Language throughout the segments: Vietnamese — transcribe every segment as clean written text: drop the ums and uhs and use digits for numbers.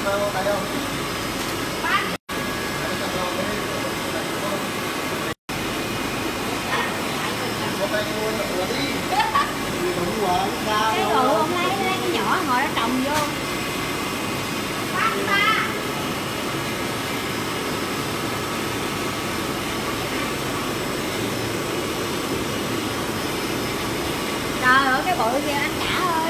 Cái rượu ông lấy cái nhỏ ngồi đó trồng vô. Trời ơi cái bụi kia anh cả ơi.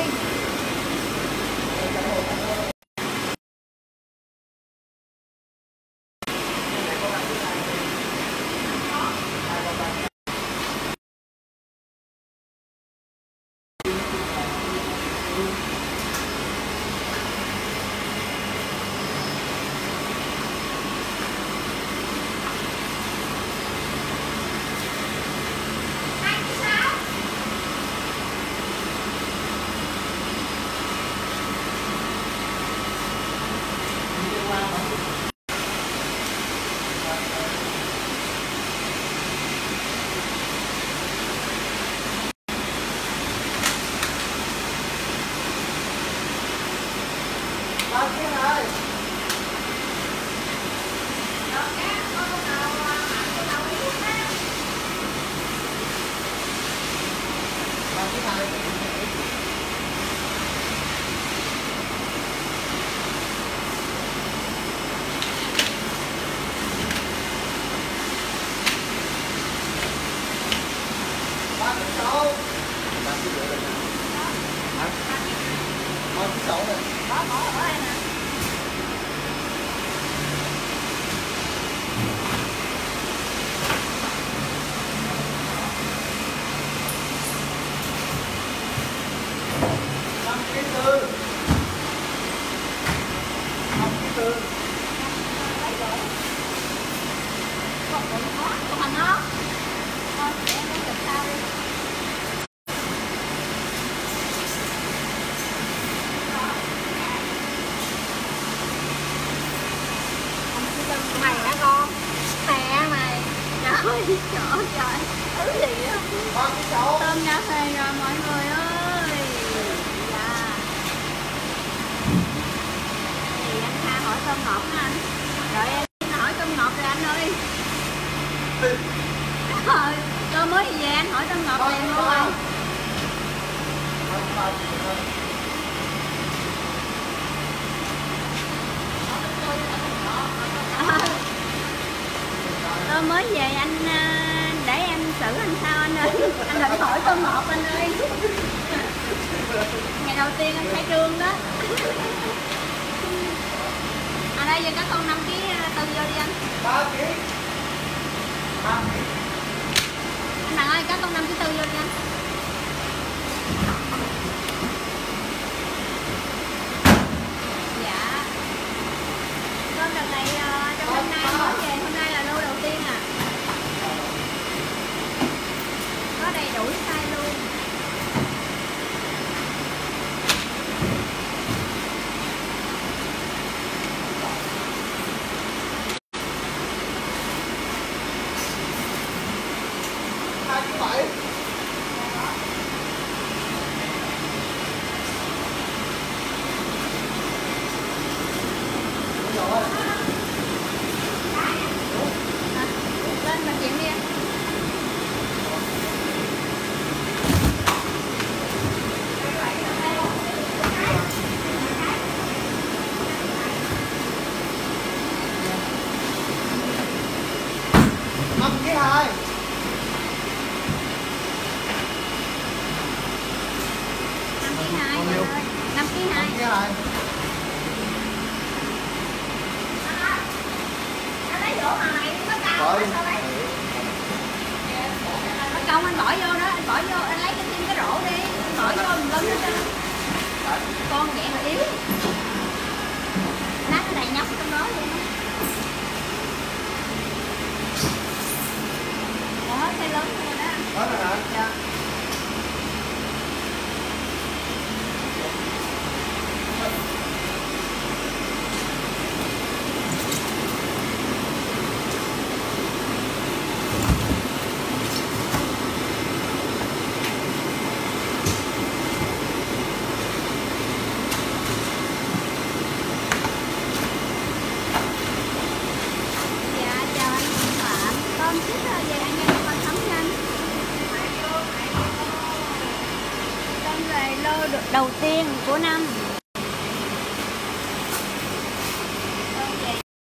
Mày hả con? Mẹ mày. Trời trời. Thứ gì á? Tôm cà phê rồi mọi người ơi. Dạ. Thì anh Kha hỏi tôm ngọt hả anh? Rồi em hỏi tôm ngọt rồi anh ơi. Rồi, tôm mới về anh hỏi tôm ngọt liền luôn rồi. Tôm mới về anh để em xử anh sao anh ơi. Anh đừng hỏi tôm ngọt anh ơi. Ngày đầu tiên anh khai trương đó. À đây giờ có con 5 kg tư vô đi anh. 3 kg. Anh Đặng ơi có con 5 kg tư vô đi anh. Dạ. Con đợt này trong năm nay mới về, hôm nay là lô đầu tiên à. Có đầy đủ size luôn. Lên mà chuyện đi anh. Năm kg 2. 5 kg 2 ơi. 5 kg 2. 5 kg 2. Anh lấy vỗ hồi mất cao Rồi. sao lấy? Mất công anh bỏ vô đó, anh bỏ vô, anh lấy cái tim cái rổ đi, anh bỏ vô mình lưng hết trơn. Con vậy mà yếu. Nát cái này nhóc trong đó luôn á. Hết cây lớn rồi đó. Hết rồi hả? Dạ. đô đầu tiên của năm.